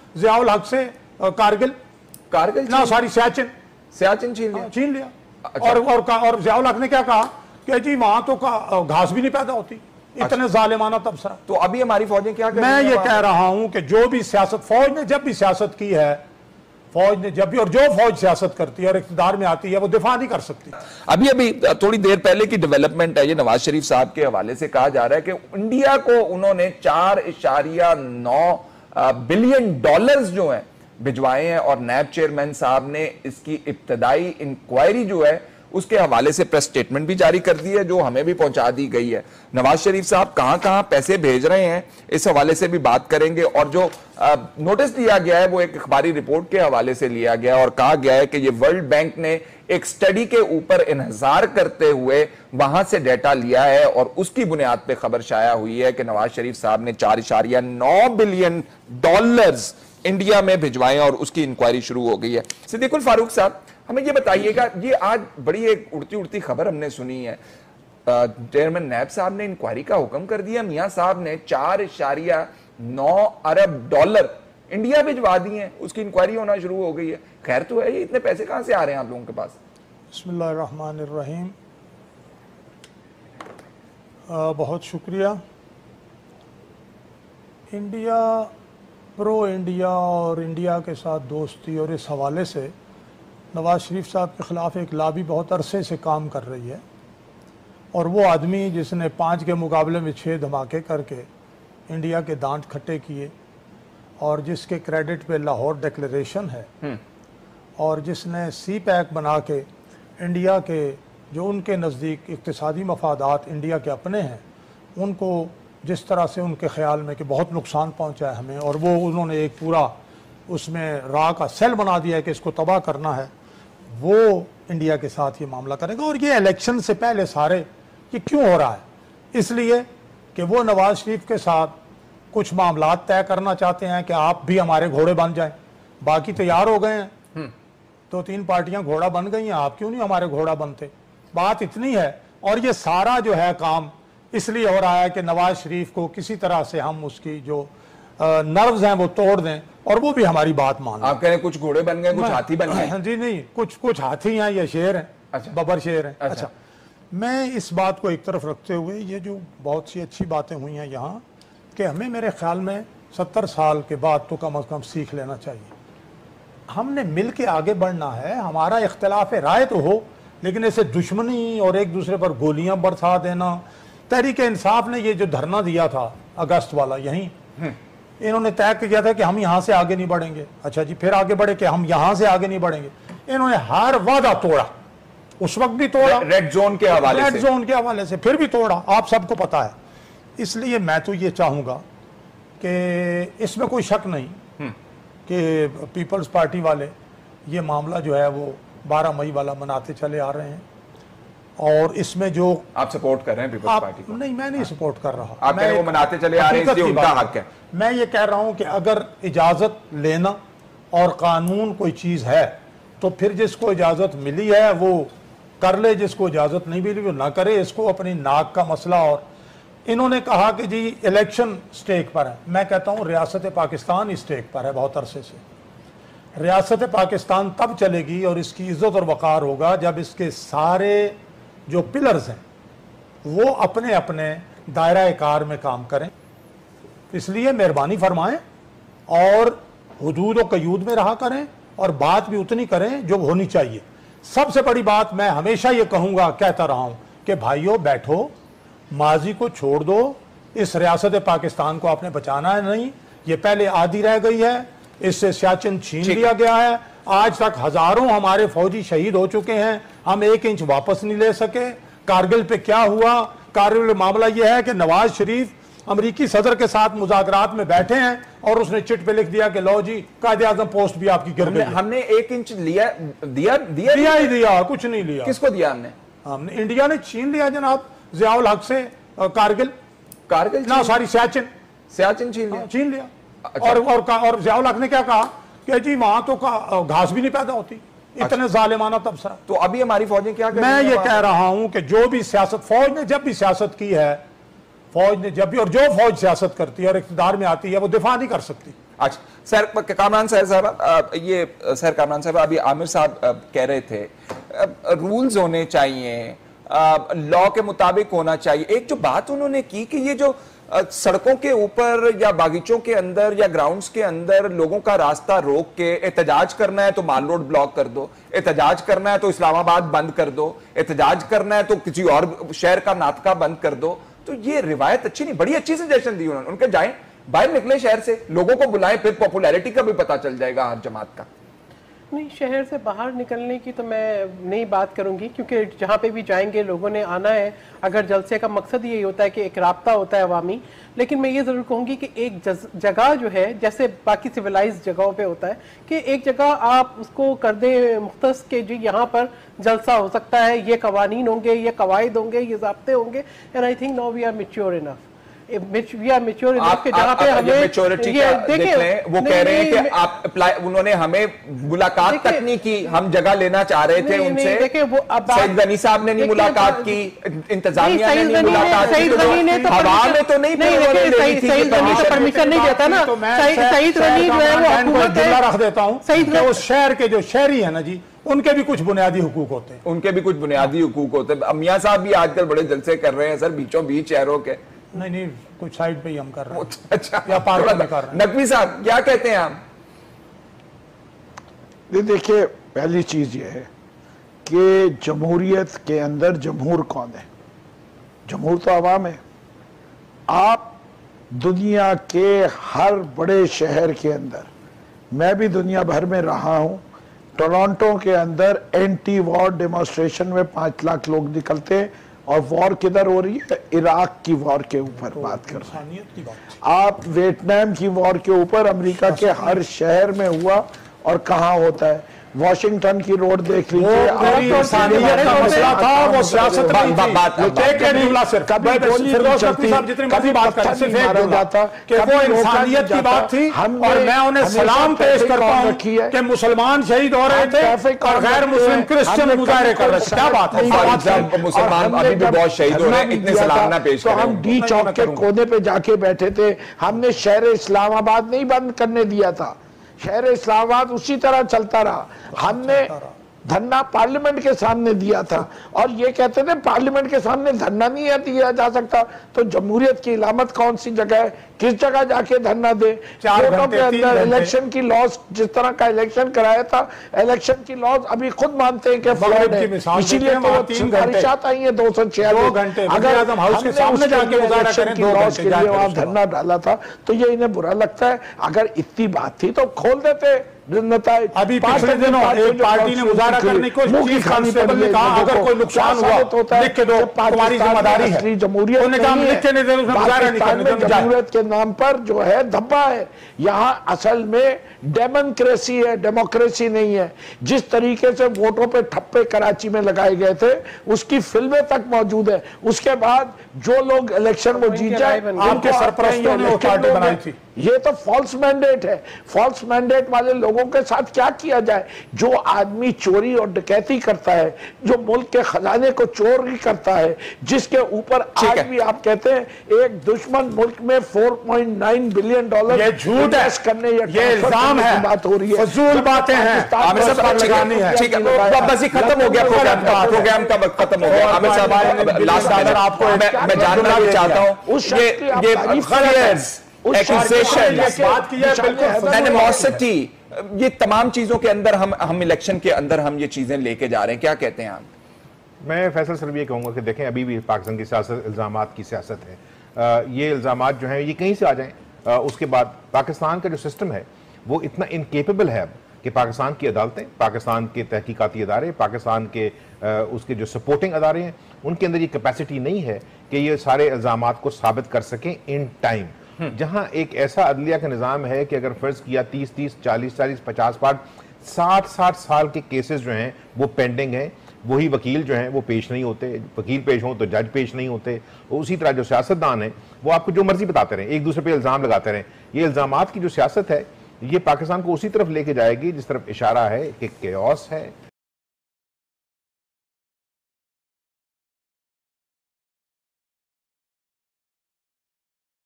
ضیاء الحق سے کارگل نہ ساری سیاچن چھین لیا اور ضیاء الحق نے کیا کہا کہ جی وہاں تو گھاس بھی نہیں پیدا ہوتی، اتنے ظالمانہ تبصرہ۔ تو ابھی ہماری فوجیں کیا کر رہی ہیں؟ میں یہ کہہ رہا ہوں کہ جو بھی سیاست، فوج نے جب بھی سیاست کی ہے، فوج نے جب بھی، اور جو فوج سیاست کرتی ہے اور اقتدار میں آتی ہے وہ دفاع نہیں کر سکتی۔ ابھی تھوڑی دیر پہلے کی ڈیولپمنٹ ہے، یہ نواز شریف صاحب کے حوالے سے کہا جا رہا ہے کہ انڈیا کو انہوں نے 4.9 بلین ڈالرز جو ہیں بھجوائے ہیں، اور نیب چیئرمین صاحب نے اس کی ابتدائی انکوائری جو ہے اس کے حوالے سے پریس سٹیٹمنٹ بھی جاری کر دی ہے، جو ہمیں بھی پہنچا دی گئی ہے۔ نواز شریف صاحب کہاں کہاں پیسے بھیج رہے ہیں اس حوالے سے بھی بات کریں گے، اور جو نوٹس لیا گیا ہے وہ ایک اخباری رپورٹ کے حوالے سے لیا گیا اور کہا گیا ہے کہ یہ ورلڈ بینک نے ایک سٹڈی کے اوپر انحصار کرتے ہوئے وہاں سے ڈیٹا لیا ہے، اور اس کی بنیاد پہ خبر شائع ہوئی ہے کہ نواز شریف صاحب نے 4.9 بلین ڈالرز انڈیا میں بھجوائے اور اس کی انکوائری شروع ہو گئی ہے۔ صدیق الفاروق صاحب ہمیں یہ بتائیے گا، یہ آج بڑی ایک اڑتی خبر ہم نے سنی ہے، چیئرمین نیب صاحب نے انکوائری کا حکم کر دیا، میاں صاحب نے 4.9 ارب ڈالر انڈیا بھجوا دیے ہیں، اس کی انکوائری ہونا شروع ہو گئی ہے۔ خیر تو ہے، یہ اتنے پیسے کہاں سے آ رہے ہیں آپ لوگوں کے پاس؟ بسم اللہ الرحمن الرحیم، بہت شکریہ۔ انڈیا، پرو انڈیا اور انڈیا کے ساتھ دوستی اور اس حوالے سے نواز شریف صاحب کے خلاف ایک لابی بہت عرصے سے کام کر رہی ہے، اور وہ آدمی جس نے 5 کے مقابلے میں 6 دھماکے کر کے انڈیا کے دانت کھٹے کیے، اور جس کے کریڈٹ پہ لاہور ڈیکلیریشن ہے، اور جس نے سی پیک بنا کے انڈیا کے جو ان کے نزدیک اقتصادی مفادات انڈیا کے اپنے ہیں ان کو جس طرح سے ان کے خیال میں کہ بہت نقصان پہنچا ہے ہمیں، اور وہ انہوں نے ایک پورا اس میں راہ کا سیل بنا دیا ہے کہ اس کو تباہ کرنا ہے، وہ انڈیا کے ساتھ یہ معاملہ کرے گا۔ اور یہ الیکشن سے پہلے سارے یہ کیوں ہو رہا ہے؟ اس لیے کہ وہ نواز شریف کے ساتھ کچھ معاملات طے کرنا چاہتے ہیں کہ آپ بھی ہمارے گھوڑے بن جائیں، باقی تیار ہو گئے ہیں، 2-3 پارٹیاں گھوڑا بن گئی ہیں، آپ کیوں نہیں ہمارے گھوڑا بنتے؟ بات اتنی ہے، اور یہ سارا جو ہے کام اس لیے ہو رہا ہے کہ نواز شریف کو کسی طرح سے ہم اس کی جو نروز ہیں وہ توڑ دیں، اور وہ بھی ہماری بات مان لیں۔ آپ کہہ رہے ہیں کچھ گھوڑے بن گئے، کچھ ہاتھی بن گئے؟ جی نہیں، کچھ ہاتھی ہیں یا شیر ہیں، ببر شیر ہیں۔ اچھا، میں اس بات کو ایک طرف رکھتے ہوئے یہ جو بہت سی اچھی باتیں ہوئی ہیں یہاں، کہ ہمیں میرے خیال میں 70 سال کے بعد تو کم از کم سیکھ لینا چاہیے۔ ہم نے مل کے آگے بڑھنا ہے، ہمارا اختلاف رائے تو ہو، لیکن ایسے دشمنی اور ایک دوسرے پر گولیاں برسا دینا۔ تحریک انصاف نے یہ جو دھرنا دیا تھا اگست والا، یہیں انہوں نے طے کیا تھا کہ ہم یہاں سے آگے نہیں بڑھیں گے۔ اچھا جی، پھر آگے بڑھے کہ ہم یہاں سے آگے نہیں بڑھیں گے۔ انہوں نے ہر وعدہ توڑا، اس وقت بھی توڑا، ریڈ زون کے حوالے سے پھر بھی توڑا، آپ سب کو پتا ہے۔ اس لیے میں تو یہ چاہوں گا کہ اس میں کوئی شک نہیں کہ پیپلز پارٹی والے یہ معاملہ جو ہے وہ 12 مئی والا مناتے چلے آ رہے ہیں، اور اس میں جو آپ سپورٹ کر رہے ہیں پیپلز پارٹی کو؟ نہیں، میں نہیں سپورٹ کر رہا، آپ کہہ رہے ہیں وہ مناتے چلے آ رہے ہیں، اس لیے ان کا حق ہے۔ میں یہ کہہ رہا ہوں کہ اگر اجازت لینا اور قانون کوئی چیز ہے تو پھر جس کو اجازت ملی ہے وہ کر لے، جس کو اجازت نہیں ملی وہ نہ کرے۔ اس کو اپنی ناک کا مسئلہ، اور انہوں نے کہا کہ جی الیکشن سٹیک پر ہے، میں کہتا ہوں ریاست پاکستان سٹیک پر ہے بہت عرصے سے۔ ریاست پاکستان تب چلے گی اور اس کی عزت اور وقار ہوگا جب اس کے سارے جو پلرز ہیں وہ اپنے اپنے دائرہ کار میں کام کریں۔ اس لیے مہربانی فرمائیں اور حدود و قیود میں رہا کریں، اور بات بھی اتنی کریں جو ہونی چاہیے۔ سب سے بڑی بات میں ہمیشہ یہ کہوں گا، کہتا رہا ہوں کہ بھائیو بیٹھو، ماضی کو چھوڑ دو، اس ریاست پاکستان کو آپ نے بچانا ہے نہیں، یہ پہلے آدھی رہ گئی ہے، اس سے سیاچن چھین لیا گیا ہے، آج تک ہزاروں ہمارے فوجی شہید ہو چکے ہیں، ہم 1 انچ واپس نہیں لے سکے۔ کارگل پہ کیا ہوا؟ کارگل میں معاملہ یہ ہے کہ نواز شریف امریکی صدر کے ساتھ مذاکرات میں بیٹھے ہیں اور اس نے چٹ پہ لکھ دیا کہ لو جی قائد اعظم پوسٹ بھی آپ کی گر گئی ہے۔ ہم نے 1 انچ دیا ہی دیا، کچھ نہیں لیا۔ کس کو دیا ہم نے؟ انڈیا نے چھین لیا جناب، ضیاء الحق سے کارگل نہ ساری سیاچن چھین لیا، اور ضیاء الحق نے کیا کہا کہ جی وہاں تو گھاس بھی نہیں پیدا ہوتی، اتنے ظالمانہ تبصرہ۔ تو ابھی ہماری فوجیں کیا کر رہی ہیں؟ میں یہ کہہ رہا ہوں کہ جو بھی سیاست، فوج نے جب بھی سیاست کی ہے، فوج نے جب بھی، اور جو فوج سیاست کرتی ہے اور اقتدار میں آتی ہے وہ دفاع نہیں کر سکتی۔ اچھا سر کامران صاحب یہ سر کامران صاحب ابھی عامر صاحب کہہ رہے تھے رولز ہونے چاہیے, لا کے مطابق ہونا چاہیے. ایک جو بات انہوں نے کی کہ یہ جو سڑکوں کے اوپر یا باغیچوں کے اندر یا گراؤنڈز کے اندر لوگوں کا راستہ روک کے احتجاج کرنا ہے تو مال روڈ بلاک کر دو, احتجاج کرنا ہے تو اسلام آباد بند کر دو, احتجاج کرنا ہے تو کسی اور شہر کا ناطقہ بند کر دو, تو یہ روایت اچھی نہیں. بڑی اچھی سجیشن دی انہوں نے. ان کے جائیں باہر نکلے شہر سے, لوگوں کو بلائیں, پھر پاپولیرٹی کا بھی پتہ چل جائے گا ہر جماعت کا. نہیں, شہر سے باہر نکلنے کی تو میں نہیں بات کروں گی, کیونکہ جہاں پہ بھی جائیں گے لوگوں نے آنا ہے. اگر جلسے کا مقصد یہی ہوتا ہے کہ ایک رابطہ ہوتا ہے عوامی, لیکن میں یہ ضرور کہوں گی کہ ایک جگہ جو ہے جیسے باقی سویلائز جگہوں پہ ہوتا ہے کہ ایک جگہ آپ اس کو کر دیں مختص کہ جی یہاں پر جلسہ ہو سکتا ہے, یہ قوانین ہوں گے, یہ قواعد ہوں گے, یہ ضابطے ہوں گے. And I think now we are mature enough, جہاں پہ میچورٹی کا دیکھ لیں. وہ کہہ رہے ہیں کہ آپ انہوں نے ہمیں ملاقات تک نہیں کی, ہم جگہ لینا چاہ رہے تھے ان سے. سعید غنی صاحب نے نہیں ملاقات کی, انتظامیہ نے نہیں ملاقات کی, ہوا میں تو نہیں پرمیشن نہیں دیتا نا. سعید غنی جو ہے وہ حکومت رکھ دیتا ہوں کہ اس شہر کے جو شہری ہیں نا جی, ان کے بھی کچھ بنیادی حقوق ہوتے ہیں, ان کے بھی کچھ بنیادی حقوق ہوتے ہیں. میاں صاحب بھی آج کل بڑے جلسے کر رہے ہیں سر بیچوں بیچ شہروں کے. نہیں کچھ سائیڈ پہ ہی ہم کر رہے ہیں. اچھا یا پارک میں کر رہے ہیں. نقوی صاحب کیا کہتے ہیں آپ؟ دیکھیں, پہلی چیز یہ ہے کہ جمہوریت کے اندر جمہور کون ہے؟ جمہور تو عوام ہے. آپ دنیا کے ہر بڑے شہر کے اندر, میں بھی دنیا بھر میں رہا ہوں, ٹورانٹو کے اندر اینٹی وار ڈیمونسٹریشن میں 5 لاکھ لوگ نکلتے ہیں, اور وار کدھر ہو رہی ہے؟ عراق کی وار کے اوپر بات کر رہے ہیں آپ. ویتنام کی وار کے اوپر امریکہ کے ہر شہر میں ہوا, اور کہاں ہوتا ہے؟ واشنگٹن کی روڈ دیکھ لیجیے. انسانیت کا مسئلہ تھا, وہ سیاست نہیں کہ وہ انسانیت کی بات تھی, اور میں انہیں سلام پیش کرتا ہوں کہ مسلمان شہید ہو رہے تھے اور غیر مسلم کرسچن مظاہرے کر رہے تھے. کیا بات ہے؟ مسلمان ابھی بھی بہت شہید ہو رہے ہیں, اتنے سلام نہ پیش کریں. تو ہم ڈی چوک کے کونے پہ جا کے بیٹھے تھے, ہم نے شہر اسلام آباد نہیں بند کرنے دیا تھا, شہر اسلام آباد اسی طرح چلتا رہا. ہم نے دھرنا پارلیمنٹ کے سامنے دیا تھا, اور یہ کہتے تھے پارلیمنٹ کے سامنے دھرنا نہیں دیا جا سکتا. تو جمہوریت کی علامت کون سی جگہ ہے؟ کس جگہ جا کے دھرنا دے؟ کوٹوں کے اندر الیکشن کی لاز, جس طرح کا الیکشن کرایا تھا, الیکشن کی لاز ابھی خود مانتے ہیں کہ فراڈ ہے, اسی لیے تو وہ سفارشات آئی ہیں 246. اگر ہم نے الیکشن کی لاز کے لیے وہاں دھرنا ڈالا تھا تو یہ انہیں برا لگتا ہے. اگر اتنی بات تھی تو کھول دیتے. ابھی پچھلے دنوں ایک پارٹی نے مظاہرہ کرنے کو چیف کانسٹیبل نے کہا اگر کوئی نقصان ہوا لکھ کے دو, تمہاری ذمہ داری ہے. جمہوریت جمہوریت کے نام پر جو ہے دھبا ہے. یہاں اصل میں ڈیموکریسی ہے, ڈیموکریسی نہیں ہے. جس طریقے سے ووٹوں پہ ٹھپے کراچی میں لگائے گئے تھے اس کی فلمیں تک موجود ہیں. اس کے بعد جو لوگ الیکشن وہ جیت جائے, آپ کے سرپرستوں نے وہ پارٹی بنائی تھی. یہ تو فالس مینڈیٹ ہے. فالس مینڈیٹ والے لوگوں کے ساتھ کیا کیا جائے؟ جو آدمی چوری اور ڈکیتی کرتا ہے, جو ملک کے خزانے کو چوری کرتا ہے, جس کے اوپر آج بھی آپ کہتے ہیں ایک دشمن ملک میں $4.9 بلین یہ جھوٹ ہے, یہ الزام ہے, بات ہو رہی ہے, فضول باتیں ہیں. عامر صاحب لگانی ہے. ٹھیک ہے, بس یہ ختم ہو گیا پروگرام کا وقت ختم ہو گیا. عامر صاحب لاسٹ میں آپ کو میں جاننا بھی چاہتا ہوں, یہ تمام چیزوں کے اندر ہم الیکشن کے اندر ہم یہ چیزیں لے کے جا رہے ہیں, کیا کہتے ہیں آپ؟ میں فیصل صرف یہ کہوں گا کہ دیکھیں ابھی بھی پاکستان کی سیاست الزامات کی سیاست ہے. یہ الزامات جو ہیں یہ کہیں سے آ جائیں, اس کے بعد پاکستان کا جو سسٹم ہے وہ اتنا انکیپیبل ہے کہ پاکستان کی عدالتیں, پاکستان کے تحقیقاتی ادارے, پاکستان کے اس کے جو سپورٹنگ ادارے ہیں, ان کے اندر یہ کیپیسٹی نہیں ہے کہ یہ سارے الزامات کو ثابت کر سکیں ان ٹائم. جہاں ایک ایسا عدلیہ کا نظام ہے کہ اگر فرض کیا 30 40 50 پارٹ 60 سال کے کیسز جو ہیں وہ پینڈنگ ہیں, وہی وکیل جو ہیں وہ پیش نہیں ہوتے, وکیل پیش ہوں تو جج پیش نہیں ہوتے. اسی طرح جو سیاستدان ہیں وہ آپ کو جو مرضی بتاتے رہیں, ایک دوسرے پہ الزام لگاتے رہیں. یہ الزامات کی جو سیاست ہے یہ پاکستان کو اسی طرف لے کے جائے گی جس طرف اشارہ ہے کہ کیوس ہے,